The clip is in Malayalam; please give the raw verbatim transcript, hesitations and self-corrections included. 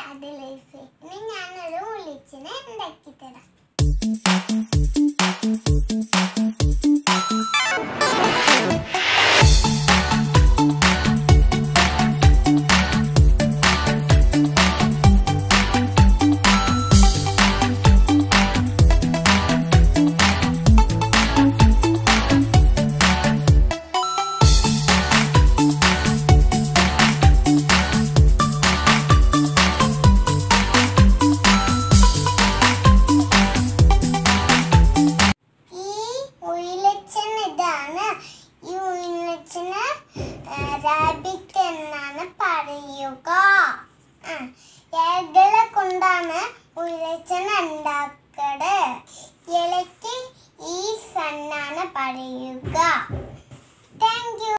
Sad life. ഇനി ഞാനൊരു ഉളിച്ചിനെ ഉണ്ടാക്കി തരാം. റാബിറ്റ് എന്നാണ് പറയുക. ഏകളെ കൊണ്ടാണ് ഉയിലച്ചൻ ഉണ്ടാക്കുന്നത്. ഇലയ്ക്ക് ഈസ് എന്നാണ് പറയുക.